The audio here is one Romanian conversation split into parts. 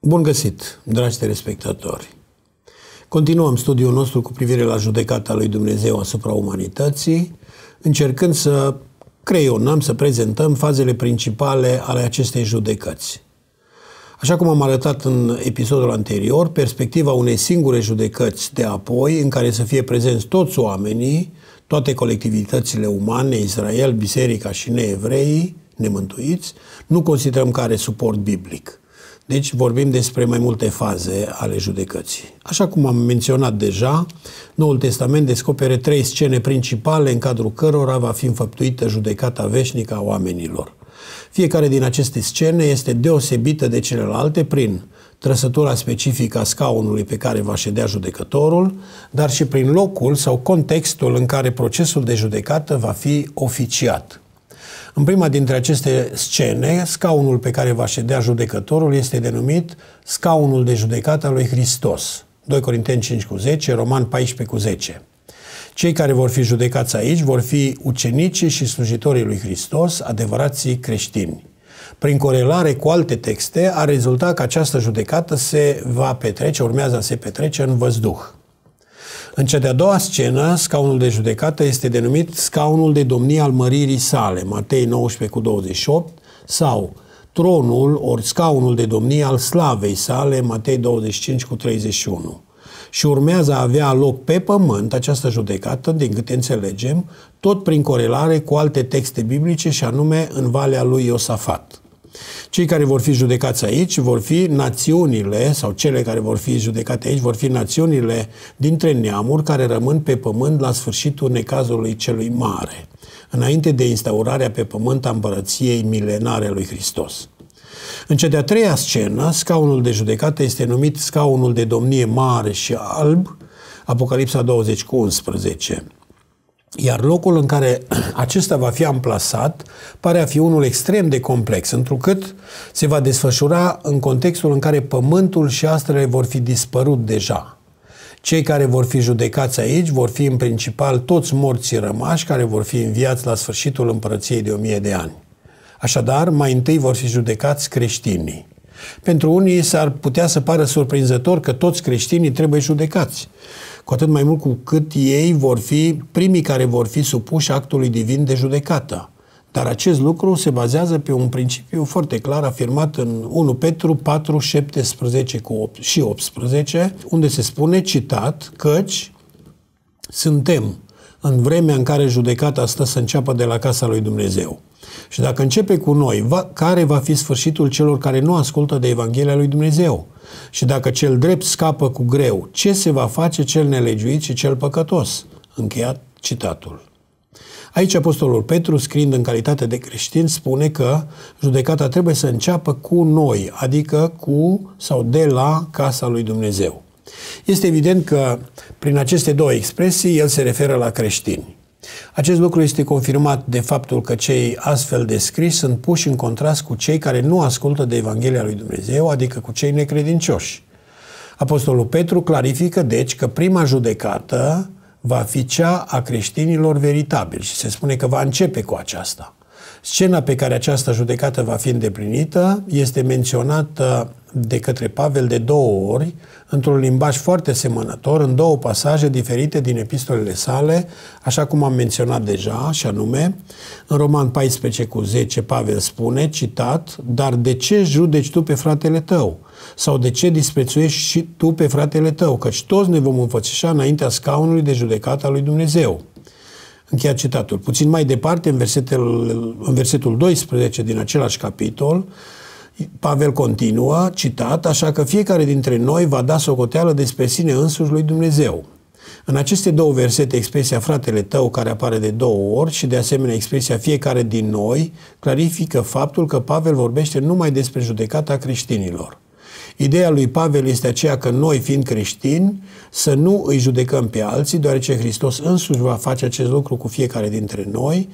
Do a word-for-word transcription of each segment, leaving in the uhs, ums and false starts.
Bun găsit, dragi telespectatori! Continuăm studiul nostru cu privire la judecata lui Dumnezeu asupra umanității, încercând să creionăm, să prezentăm fazele principale ale acestei judecăți. Așa cum am arătat în episodul anterior, perspectiva unei singure judecăți de apoi, în care să fie prezenți toți oamenii, toate colectivitățile umane, Israel, biserica și neevreii, nemântuiți, nu considerăm că are suport biblic. Deci vorbim despre mai multe faze ale judecății. Așa cum am menționat deja, Noul Testament descopere trei scene principale în cadrul cărora va fi înfăptuită judecata veșnică a oamenilor. Fiecare din aceste scene este deosebită de celelalte prin trăsătura specifică a scaunului pe care va ședea judecătorul, dar și prin locul sau contextul în care procesul de judecată va fi oficiat. În prima dintre aceste scene, scaunul pe care va ședea judecătorul este denumit scaunul de judecată al lui Hristos. doi Corinteni cinci cu zece, Roman paisprezece cu zece. Cei care vor fi judecați aici vor fi ucenicii și slujitorii lui Hristos, adevărații creștini. Prin corelare cu alte texte, a rezultat că această judecată se va petrece, urmează a se petrece în văzduh. În cea de-a doua scenă, scaunul de judecată este denumit scaunul de domnie al măririi sale, Matei nouăsprezece cu douăzeci și opt, sau tronul ori scaunul de domnie al slavei sale, Matei douăzeci și cinci cu treizeci și unu. Și urmează a avea loc pe pământ această judecată, din câte înțelegem, tot prin corelare cu alte texte biblice și anume în Valea lui Iosafat. Cei care vor fi judecați aici vor fi națiunile, sau cele care vor fi judecate aici, vor fi națiunile dintre neamuri care rămân pe pământ la sfârșitul necazului celui mare, înainte de instaurarea pe pământ a împărăției milenare a lui Hristos. În cea de-a treia scenă, scaunul de judecată este numit scaunul de domnie mare și alb, Apocalipsa douăzeci cu unsprezece. Iar locul în care acesta va fi amplasat pare a fi unul extrem de complex, întrucât se va desfășura în contextul în care pământul și astrele vor fi dispărut deja. Cei care vor fi judecați aici vor fi în principal toți morții rămași care vor fi înviați la sfârșitul împărăției de o mie de ani. Așadar, mai întâi vor fi judecați creștinii. Pentru unii s-ar putea să pară surprinzător că toți creștinii trebuie judecați, cu atât mai mult cu cât ei vor fi primii care vor fi supuși actului divin de judecată. Dar acest lucru se bazează pe un principiu foarte clar afirmat în unu Petru patru, șaptesprezece și optsprezece, unde se spune, citat, căci suntem în vremea în care judecata stă să înceapă de la casa lui Dumnezeu. Și dacă începe cu noi, va, care va fi sfârșitul celor care nu ascultă de Evanghelia lui Dumnezeu? Și dacă cel drept scapă cu greu, ce se va face cel nelegiuit și cel păcătos? Încheiat citatul. Aici Apostolul Petru, scriind în calitate de creștin, spune că judecata trebuie să înceapă cu noi, adică cu sau de la casa lui Dumnezeu. Este evident că prin aceste două expresii el se referă la creștini. Acest lucru este confirmat de faptul că cei astfel descriși sunt puși în contrast cu cei care nu ascultă de Evanghelia lui Dumnezeu, adică cu cei necredincioși. Apostolul Petru clarifică, deci, că prima judecată va fi cea a creștinilor veritabili și se spune că va începe cu aceasta. Scena pe care această judecată va fi îndeplinită este menționată de către Pavel de două ori, într-un limbaj foarte semănător, în două pasaje diferite din epistolele sale, așa cum am menționat deja, și anume, în Roman paisprezece cu zece, Pavel spune, citat, dar de ce judeci tu pe fratele tău? Sau de ce disprețuiești și tu pe fratele tău? Căci toți ne vom înfățișa înaintea scaunului de judecată a lui Dumnezeu. Încheiat citatul. Puțin mai departe, în versetul, în versetul doisprezece din același capitol, Pavel continuă, citat, așa că fiecare dintre noi va da socoteală despre sine însuși lui Dumnezeu. În aceste două versete, expresia fratele tău, care apare de două ori, și de asemenea expresia fiecare din noi, clarifică faptul că Pavel vorbește numai despre judecata creștinilor. Ideea lui Pavel este aceea că noi, fiind creștini, să nu îi judecăm pe alții, deoarece Hristos însuși va face acest lucru cu fiecare dintre noi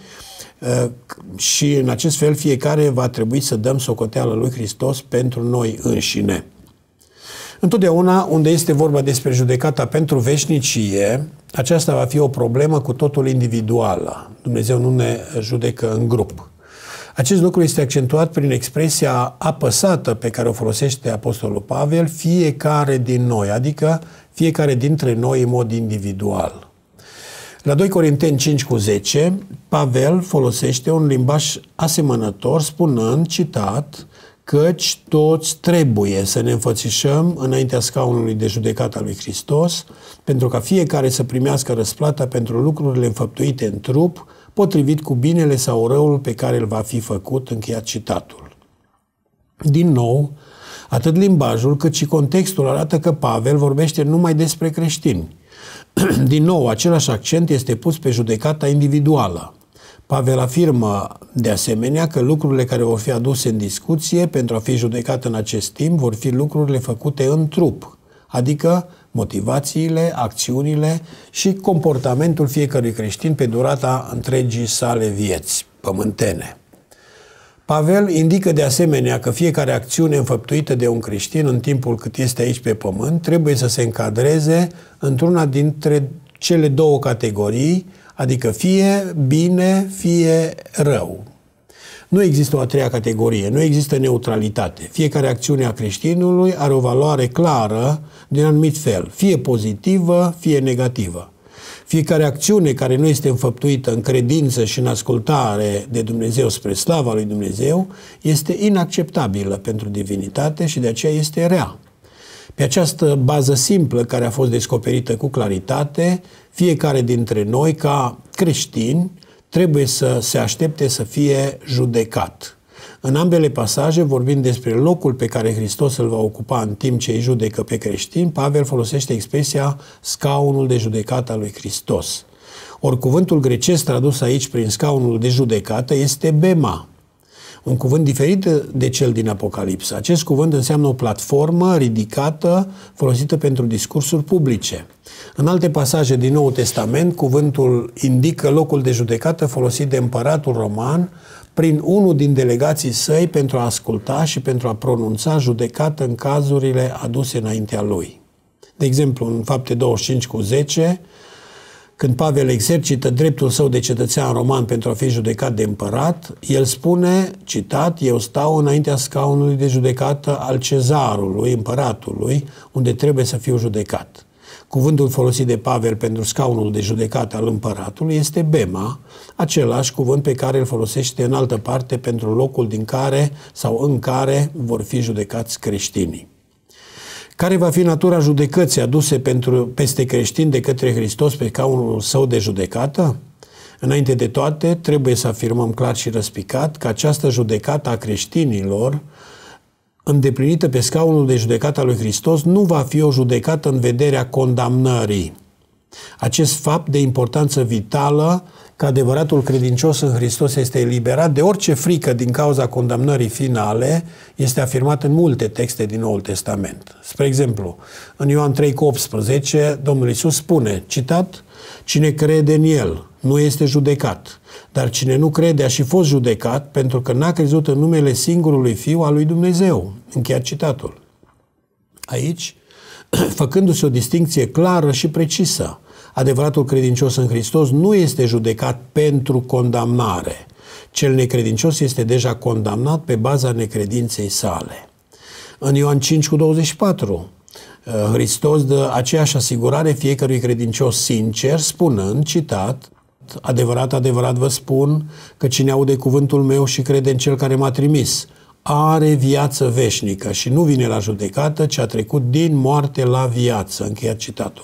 și în acest fel fiecare va trebui să dăm socoteală lui Hristos pentru noi înșine. Întotdeauna unde este vorba despre judecata pentru veșnicie, aceasta va fi o problemă cu totul individuală. Dumnezeu nu ne judecă în grup. Acest lucru este accentuat prin expresia apăsată pe care o folosește Apostolul Pavel, fiecare din noi, adică fiecare dintre noi în mod individual. La doi Corinteni cinci cu zece, Pavel folosește un limbaj asemănător, spunând, citat, căci toți trebuie să ne înfățișăm înaintea scaunului de judecată al lui Hristos, pentru ca fiecare să primească răsplata pentru lucrurile înfăptuite în trup, potrivit cu binele sau răul pe care îl va fi făcut, încheiat citatul. Din nou, atât limbajul cât și contextul arată că Pavel vorbește numai despre creștini. Din nou, același accent este pus pe judecata individuală. Pavel afirmă de asemenea că lucrurile care vor fi aduse în discuție pentru a fi judecat în acest timp vor fi lucrurile făcute în trup, adică motivațiile, acțiunile și comportamentul fiecărui creștin pe durata întregii sale vieți pământene. Pavel indică de asemenea că fiecare acțiune înfăptuită de un creștin în timpul cât este aici pe pământ trebuie să se încadreze într-una dintre cele două categorii, adică fie bine, fie rău. Nu există o a treia categorie, nu există neutralitate. Fiecare acțiune a creștinului are o valoare clară din anumit fel, fie pozitivă, fie negativă. Fiecare acțiune care nu este înfăptuită în credință și în ascultare de Dumnezeu spre slava lui Dumnezeu este inacceptabilă pentru divinitate și de aceea este rea. Pe această bază simplă care a fost descoperită cu claritate, fiecare dintre noi, ca creștini, trebuie să se aștepte să fie judecat. În ambele pasaje, vorbind despre locul pe care Hristos îl va ocupa în timp ce îi judecă pe creștini, Pavel folosește expresia scaunul de judecată al lui Hristos. Ori cuvântul grecesc tradus aici prin scaunul de judecată este bema, un cuvânt diferit de cel din Apocalipsă. Acest cuvânt înseamnă o platformă ridicată folosită pentru discursuri publice. În alte pasaje din Noul Testament, cuvântul indică locul de judecată folosit de împăratul roman prin unul din delegații săi pentru a asculta și pentru a pronunța judecată în cazurile aduse înaintea lui. De exemplu, în Fapte douăzeci și cinci cu zece, când Pavel exercită dreptul său de cetățean roman pentru a fi judecat de împărat, el spune, citat, eu stau înaintea scaunului de judecată al cezarului, împăratului, unde trebuie să fiu judecat. Cuvântul folosit de Pavel pentru scaunul de judecată al împăratului este bema, același cuvânt pe care îl folosește în altă parte pentru locul din care sau în care vor fi judecați creștinii. Care va fi natura judecății aduse pentru, peste creștini de către Hristos pe scaunul său de judecată? Înainte de toate, trebuie să afirmăm clar și răspicat că această judecată a creștinilor, îndeplinită pe scaunul de judecată al lui Hristos, nu va fi o judecată în vederea condamnării. Acest fapt de importanță vitală, că adevăratul credincios în Hristos este eliberat de orice frică din cauza condamnării finale, este afirmat în multe texte din Noul Testament. Spre exemplu, în Ioan trei cu optsprezece, Domnul Iisus spune, citat, cine crede în El nu este judecat, dar cine nu crede a și fost judecat pentru că n-a crezut în numele singurului Fiu al lui Dumnezeu. Încheiat citatul. Aici, făcându-se o distincție clară și precisă, adevăratul credincios în Hristos nu este judecat pentru condamnare. Cel necredincios este deja condamnat pe baza necredinței sale. În Ioan cinci cu douăzeci și patru, Hristos dă aceeași asigurare fiecărui credincios sincer, spunând, citat, adevărat, adevărat vă spun că cine aude cuvântul meu și crede în Cel care m-a trimis, are viață veșnică și nu vine la judecată, ci a trecut din moarte la viață. Încheiat citatul.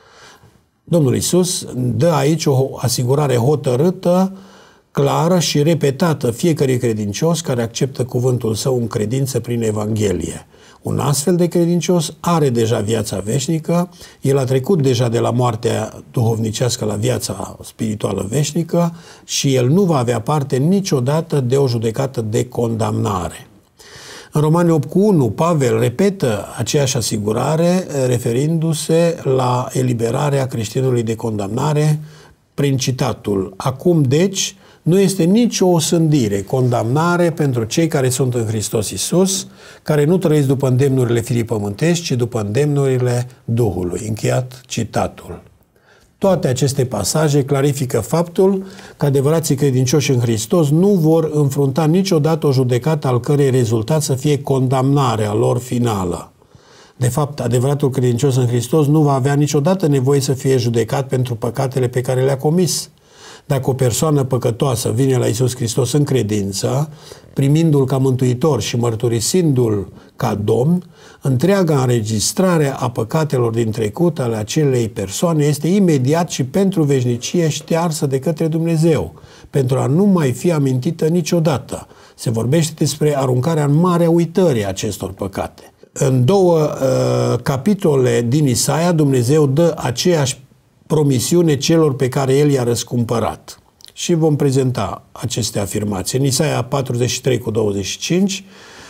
Domnul Iisus dă aici o asigurare hotărâtă, clară și repetată fiecărui credincios care acceptă cuvântul său în credință prin Evanghelie. Un astfel de credincios are deja viața veșnică, el a trecut deja de la moartea duhovnicească la viața spirituală veșnică și el nu va avea parte niciodată de o judecată de condamnare. În Romani opt cu unu, Pavel repetă aceeași asigurare referindu-se la eliberarea creștinului de condamnare prin citatul: acum deci nu este nicio osândire, condamnare pentru cei care sunt în Hristos Iisus, care nu trăiesc după îndemnurile firii pământești, ci după îndemnurile Duhului. Încheiat citatul. Toate aceste pasaje clarifică faptul că adevărații credincioși în Hristos nu vor înfrunta niciodată o judecată al cărei rezultat să fie condamnarea lor finală. De fapt, adevăratul credincios în Hristos nu va avea niciodată nevoie să fie judecat pentru păcatele pe care le-a comis. Dacă o persoană păcătoasă vine la Iisus Hristos în credință, primindu-L ca mântuitor și mărturisindu-L ca Domn, întreaga înregistrare a păcatelor din trecut ale acelei persoane este imediat și pentru veșnicie ștearsă de către Dumnezeu, pentru a nu mai fi amintită niciodată. Se vorbește despre aruncarea în marea uitării acestor păcate. În două uh, capitole din Isaia, Dumnezeu dă aceeași promisiune celor pe care El i-a răscumpărat. Și vom prezenta aceste afirmații. În Isaia patruzeci și trei cu douăzeci și cinci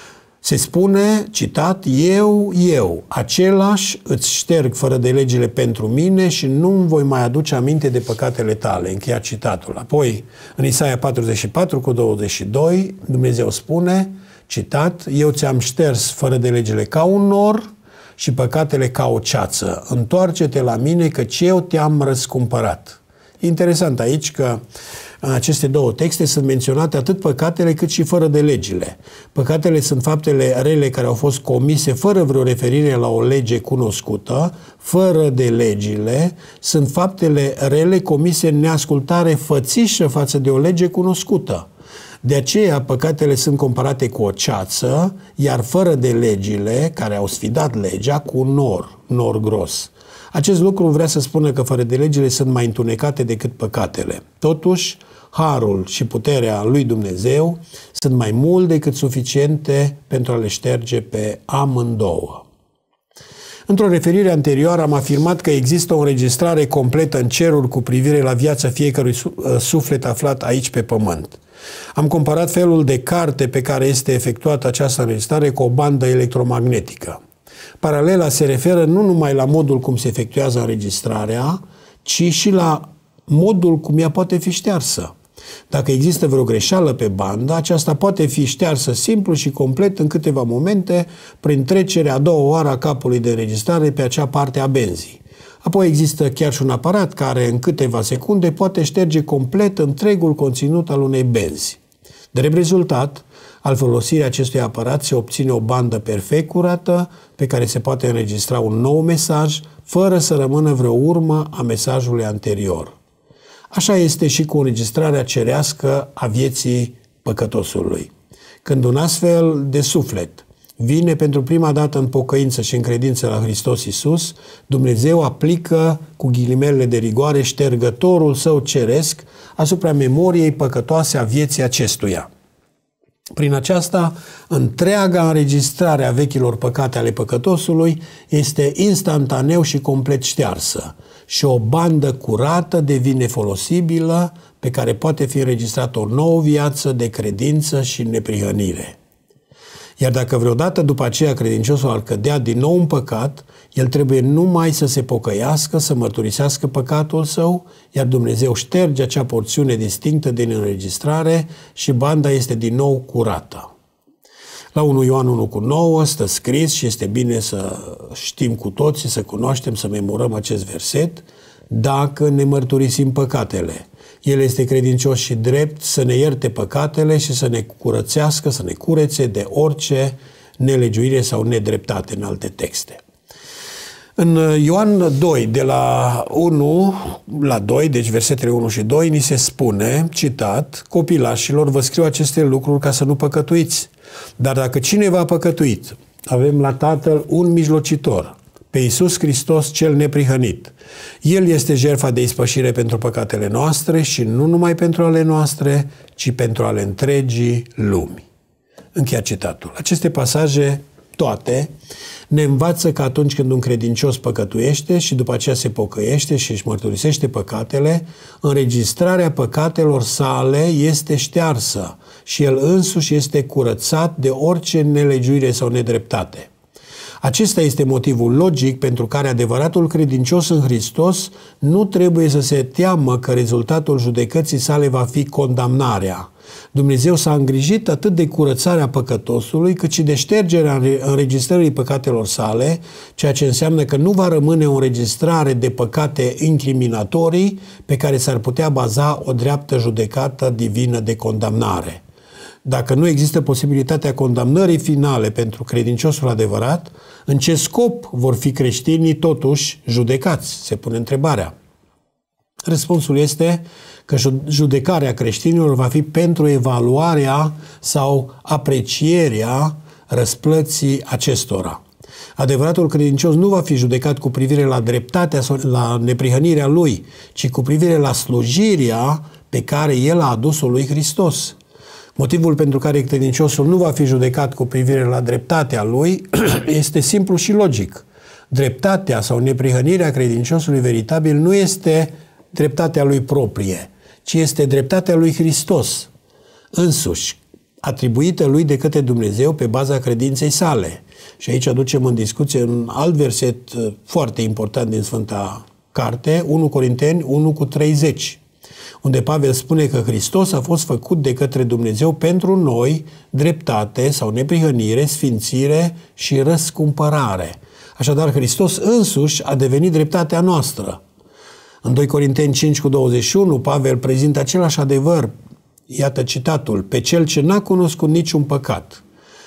se spune, citat, Eu, eu, același îți șterg fără de legile pentru mine și nu-mi voi mai aduce aminte de păcatele tale. Încheiat citatul. Apoi, în Isaia patruzeci și patru cu douăzeci și doi, Dumnezeu spune, citat, Eu ți-am șters fără de legile ca un nor și păcatele ca o ceață. Întoarce-te la mine, căci eu te-am răscumpărat. E interesant aici că în aceste două texte sunt menționate atât păcatele cât și fără de legile. Păcatele sunt faptele rele care au fost comise fără vreo referire la o lege cunoscută, fără de legile sunt faptele rele comise în neascultare fățișă față de o lege cunoscută. De aceea, păcatele sunt comparate cu o ceață, iar fără de legile, care au sfidat legea, cu un nor, nor gros. Acest lucru vrea să spună că fără de legile sunt mai întunecate decât păcatele. Totuși, harul și puterea lui Dumnezeu sunt mai mult decât suficiente pentru a le șterge pe amândouă. Într-o referire anterioară am afirmat că există o înregistrare completă în ceruri cu privire la viața fiecărui suflet aflat aici pe pământ. Am comparat felul de carte pe care este efectuată această înregistrare cu o bandă electromagnetică. Paralela se referă nu numai la modul cum se efectuează înregistrarea, ci și la modul cum ea poate fi ștearsă. Dacă există vreo greșeală pe bandă, aceasta poate fi ștearsă simplu și complet în câteva momente prin trecerea a doua oară a capului de înregistrare pe acea parte a benzii. Apoi există chiar și un aparat care în câteva secunde poate șterge complet întregul conținut al unei benzi. Drept rezultat, al folosirii acestui aparat se obține o bandă perfect curată pe care se poate înregistra un nou mesaj fără să rămână vreo urmă a mesajului anterior. Așa este și cu înregistrarea cerească a vieții păcătosului. Când un astfel de suflet vine pentru prima dată în pocăință și în credință la Hristos Iisus, Dumnezeu aplică cu ghilimele de rigoare ștergătorul său ceresc asupra memoriei păcătoase a vieții acestuia. Prin aceasta, întreaga înregistrare a vechilor păcate ale păcătosului este instantaneu și complet ștearsă și o bandă curată devine folosibilă pe care poate fi înregistrată o nouă viață de credință și neprihănire. Iar dacă vreodată după aceea credinciosul ar cădea din nou în păcat, el trebuie numai să se pocăiască, să mărturisească păcatul său, iar Dumnezeu șterge acea porțiune distinctă din înregistrare și banda este din nou curată. La unu Ioan unu cu nouă stă scris și este bine să știm cu toții, să cunoaștem, să memorăm acest verset, dacă ne mărturisim păcatele. El este credincios și drept să ne ierte păcatele și să ne curățească, să ne curețe de orice nelegiuire sau nedreptate în alte texte. În Ioan doi, de la unu la doi, deci versetele unu și doi, ni se spune, citat, copilașilor, vă scriu aceste lucruri ca să nu păcătuiți. Dar dacă cineva a păcătuit, avem la Tatăl un mijlocitor, pe Iisus Hristos cel neprihănit. El este jertfa de ispășire pentru păcatele noastre și nu numai pentru ale noastre, ci pentru ale întregii lumi. Încheia citatul. Aceste pasaje, toate, ne învață că atunci când un credincios păcătuiește și după aceea se pocăiește și își mărturisește păcatele, înregistrarea păcatelor sale este ștearsă și el însuși este curățat de orice nelegiuire sau nedreptate. Acesta este motivul logic pentru care adevăratul credincios în Hristos nu trebuie să se teamă că rezultatul judecății sale va fi condamnarea. Dumnezeu s-a îngrijit atât de curățarea păcătosului, cât și de ștergerea înregistrării păcatelor sale, ceea ce înseamnă că nu va rămâne o înregistrare de păcate incriminatorii pe care s-ar putea baza o dreaptă judecată divină de condamnare. Dacă nu există posibilitatea condamnării finale pentru credinciosul adevărat, în ce scop vor fi creștinii totuși judecați? Se pune întrebarea. Răspunsul este că judecarea creștinilor va fi pentru evaluarea sau aprecierea răsplății acestora. Adevăratul credincios nu va fi judecat cu privire la dreptatea sau la neprihănirea lui, ci cu privire la slujirea pe care el a adus-o lui Hristos. Motivul pentru care credinciosul nu va fi judecat cu privire la dreptatea lui este simplu și logic. Dreptatea sau neprihănirea credinciosului veritabil nu este dreptatea lui proprie, ci este dreptatea lui Hristos însuși, atribuită lui de către Dumnezeu pe baza credinței sale. Și aici aducem în discuție un alt verset foarte important din Sfânta Carte, unu Corinteni unu cu treizeci, unde Pavel spune că Hristos a fost făcut de către Dumnezeu pentru noi dreptate sau neprihănire, sfințire și răscumpărare. Așadar, Hristos însuși a devenit dreptatea noastră. În doi Corinteni cinci cu douăzeci și unu, Pavel prezintă același adevăr. Iată citatul: pe cel ce n-a cunoscut niciun păcat.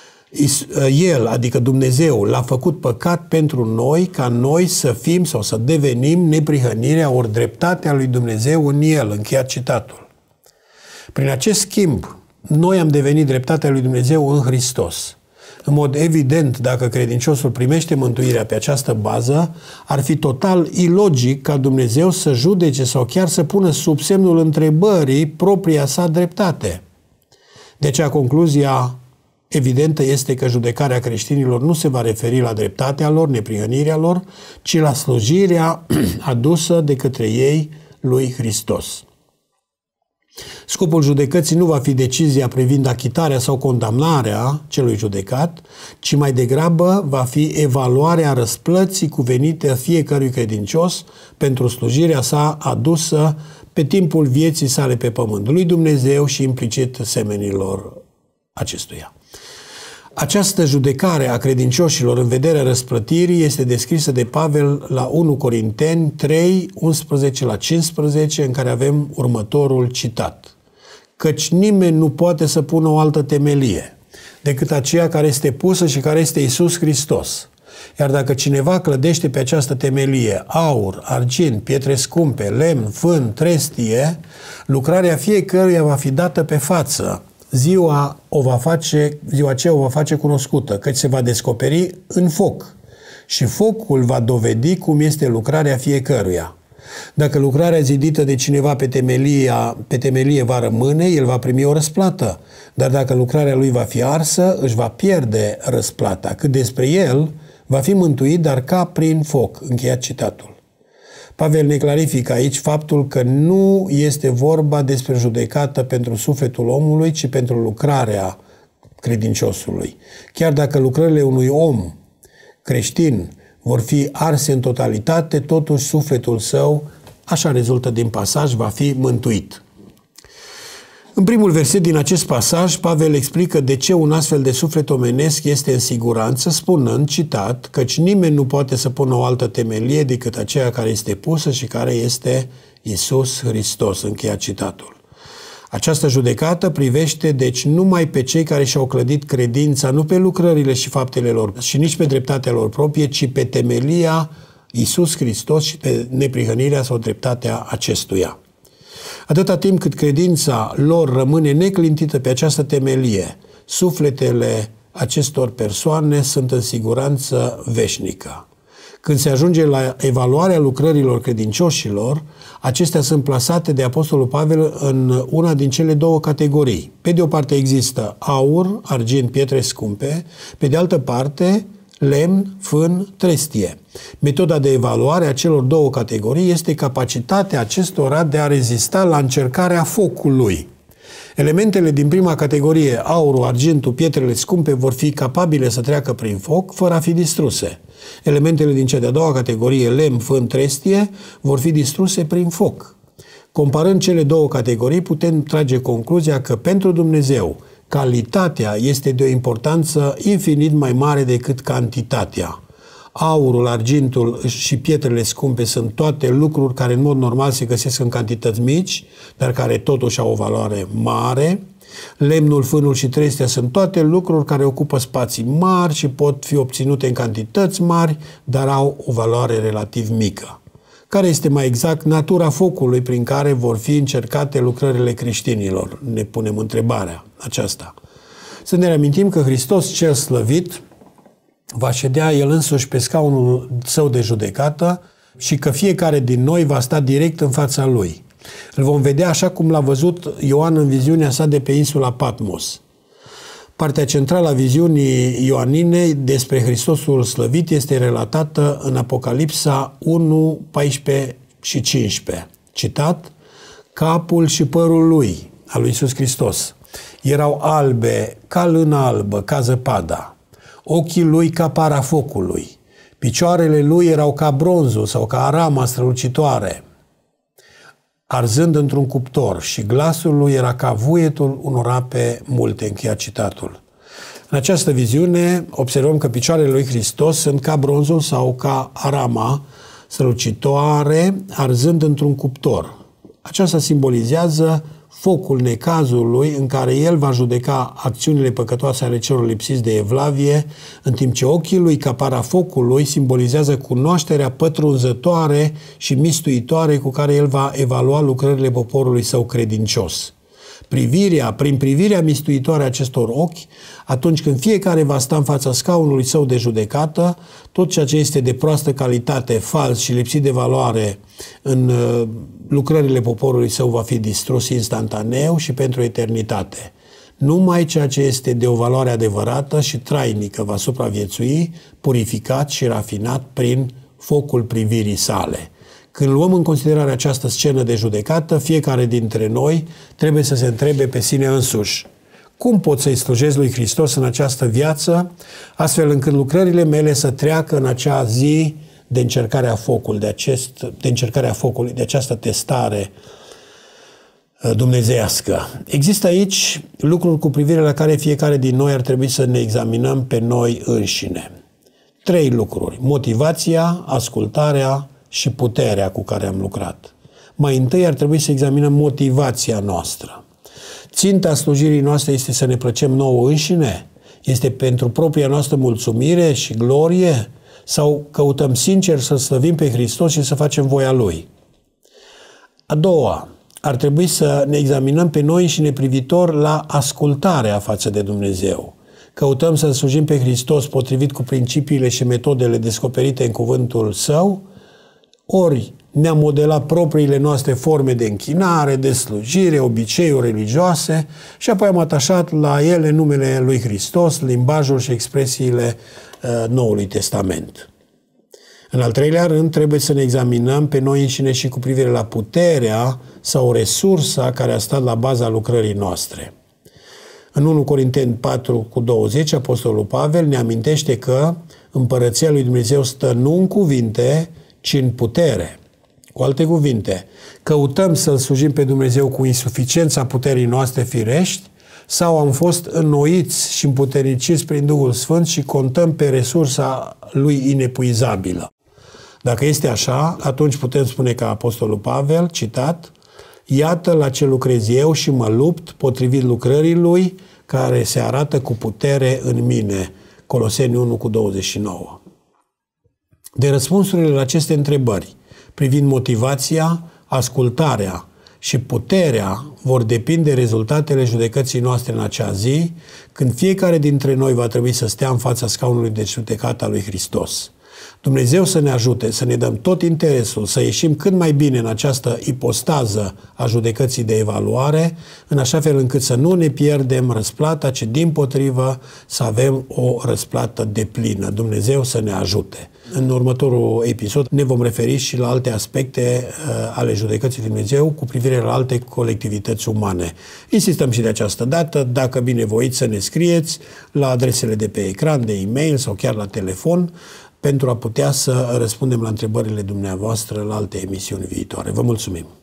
El, adică Dumnezeu, l-a făcut păcat pentru noi, ca noi să fim sau să devenim neprihănirea ori dreptatea lui Dumnezeu în El. Încheiat citatul. Prin acest schimb, noi am devenit dreptatea lui Dumnezeu în Hristos. În mod evident, dacă credinciosul primește mântuirea pe această bază, ar fi total ilogic ca Dumnezeu să judece sau chiar să pună sub semnul întrebării propria sa dreptate. De aceea, concluzia evidentă este că judecarea creștinilor nu se va referi la dreptatea lor, neprihănirea lor, ci la slujirea adusă de către ei lui Hristos. Scopul judecății nu va fi decizia privind achitarea sau condamnarea celui judecat, ci mai degrabă va fi evaluarea răsplății cuvenite fiecărui credincios pentru slujirea sa adusă pe timpul vieții sale pe pământ lui Dumnezeu și implicit semenilor acestuia. Această judecare a credincioșilor în vederea răsplătirii este descrisă de Pavel la unu Corinteni trei, unsprezece la cincisprezece, în care avem următorul citat: căci nimeni nu poate să pună o altă temelie decât aceea care este pusă și care este Iisus Hristos. Iar dacă cineva clădește pe această temelie aur, argint, pietre scumpe, lemn, fân, trestie, lucrarea fiecăruia va fi dată pe față. Ziua, o va face, ziua aceea o va face cunoscută, căci se va descoperi în foc și focul va dovedi cum este lucrarea fiecăruia. Dacă lucrarea zidită de cineva pe, temelia, pe temelie va rămâne, el va primi o răsplată, dar dacă lucrarea lui va fi arsă, își va pierde răsplata. Cât despre el, va fi mântuit, dar ca prin foc. Încheiat citatul. Pavel ne clarifică aici faptul că nu este vorba despre judecată pentru sufletul omului, ci pentru lucrarea credinciosului. Chiar dacă lucrările unui om creștin vor fi arse în totalitate, totuși sufletul său, așa rezultă din pasaj, va fi mântuit. În primul verset din acest pasaj, Pavel explică de ce un astfel de suflet omenesc este în siguranță, spunând, citat, căci nimeni nu poate să pună o altă temelie decât aceea care este pusă și care este Iisus Hristos. Încheiat citatul. Această judecată privește, deci, numai pe cei care și-au clădit credința, nu pe lucrările și faptele lor și nici pe dreptatea lor proprie, ci pe temelia Iisus Hristos și pe neprihănirea sau dreptatea acestuia. Atâta timp cât credința lor rămâne neclintită pe această temelie, sufletele acestor persoane sunt în siguranță veșnică. Când se ajunge la evaluarea lucrărilor credincioșilor, acestea sunt plasate de Apostolul Pavel în una din cele două categorii. Pe de o parte există aur, argint, pietre scumpe, pe de altă parte lemn, fân, trestie. Metoda de evaluare a celor două categorii este capacitatea acestora de a rezista la încercarea focului. Elementele din prima categorie, aurul, argintul, pietrele scumpe, vor fi capabile să treacă prin foc fără a fi distruse. Elementele din cea de-a doua categorie, lemn, fân, trestie, vor fi distruse prin foc. Comparând cele două categorii, putem trage concluzia că pentru Dumnezeu calitatea este de o importanță infinit mai mare decât cantitatea. Aurul, argintul și pietrele scumpe sunt toate lucruri care în mod normal se găsesc în cantități mici, dar care totuși au o valoare mare. Lemnul, fânul și trestia sunt toate lucruri care ocupă spații mari și pot fi obținute în cantități mari, dar au o valoare relativ mică. Care este mai exact natura focului prin care vor fi încercate lucrările creștinilor? Ne punem întrebarea aceasta. Să ne reamintim că Hristos cel slăvit va ședea El însuși pe scaunul Său de judecată și că fiecare din noi va sta direct în fața Lui. Îl vom vedea așa cum l-a văzut Ioan în viziunea sa de pe insula Patmos. Partea centrală a viziunii ioanine despre Hristosul slăvit este relatată în Apocalipsa unu, paisprezece și cincisprezece. Citat: capul și părul lui, al lui Iisus Hristos, erau albe ca lână albă, ca zăpada, ochii lui ca para focului, picioarele lui erau ca bronzul sau ca arama strălucitoare, arzând într-un cuptor, și glasul lui era ca vuietul unor ape multe. Încheia citatul. În această viziune observăm că picioarele lui Hristos sunt ca bronzul sau ca arama strălucitoare, arzând într-un cuptor. Aceasta simbolizează focul necazului în care El va judeca acțiunile păcătoase ale celor lipsiți de evlavie, în timp ce ochii lui, ca para focului, simbolizează cunoașterea pătrunzătoare și mistuitoare cu care El va evalua lucrările poporului Său credincios. Privirea, prin privirea mistuitoare a acestor ochi, atunci când fiecare va sta în fața scaunului Său de judecată, tot ceea ce este de proastă calitate, fals și lipsit de valoare în uh, lucrările poporului Său va fi distrus instantaneu și pentru eternitate. Numai ceea ce este de o valoare adevărată și trainică va supraviețui, purificat și rafinat prin focul privirii sale. Când luăm în considerare această scenă de judecată, fiecare dintre noi trebuie să se întrebe pe sine însuși: cum pot să-i slujesc lui Hristos în această viață, astfel încât lucrările mele să treacă în acea zi de încercare a focului, de, acest, de încercare a focului, de această testare dumnezeiască. Există aici lucruri cu privire la care fiecare din noi ar trebui să ne examinăm pe noi înșine. Trei lucruri: motivația, ascultarea și puterea cu care am lucrat. Mai întâi ar trebui să examinăm motivația noastră. Ținta slujirii noastre este să ne plăcem nouă înșine? Este pentru propria noastră mulțumire și glorie? Sau căutăm sincer să slăvim pe Hristos și să facem voia Lui? A doua, ar trebui să ne examinăm pe noi înșine privitor la ascultarea față de Dumnezeu. Căutăm să slujim pe Hristos potrivit cu principiile și metodele descoperite în cuvântul Său? Ori ne-am modelat propriile noastre forme de închinare, de slujire, obiceiuri religioase și apoi am atașat la ele numele lui Hristos, limbajul și expresiile uh, Noului Testament. În al treilea rând, trebuie să ne examinăm pe noi înșine și cu privire la puterea sau resursa care a stat la baza lucrării noastre. În întâi Corinteni patru cu douăzeci, Apostolul Pavel ne amintește că împărăția lui Dumnezeu stă nu în cuvinte, ci în putere. Cu alte cuvinte, căutăm să-L slujim pe Dumnezeu cu insuficiența puterii noastre firești sau am fost înnoiți și împuterniciți prin Duhul Sfânt și contăm pe resursa Lui inepuizabilă? Dacă este așa, atunci putem spune ca Apostolul Pavel, citat: iată la ce lucrez eu și mă lupt potrivit lucrării Lui care se arată cu putere în mine. Coloseni unu cu douăzeci și nouă. De răspunsurile la aceste întrebări privind motivația, ascultarea și puterea vor depinde rezultatele judecății noastre în acea zi, când fiecare dintre noi va trebui să stea în fața scaunului de judecată a lui Hristos. Dumnezeu să ne ajute, să ne dăm tot interesul, să ieșim cât mai bine în această ipostază a judecății de evaluare, în așa fel încât să nu ne pierdem răsplata, ci dimpotrivă să avem o răsplată deplină. Dumnezeu să ne ajute. În următorul episod ne vom referi și la alte aspecte uh, ale judecății lui Dumnezeu cu privire la alte colectivități umane. Insistăm și de această dată, dacă binevoiți să ne scrieți la adresele de pe ecran, de e-mail sau chiar la telefon, pentru a putea să răspundem la întrebările dumneavoastră la alte emisiuni viitoare. Vă mulțumim!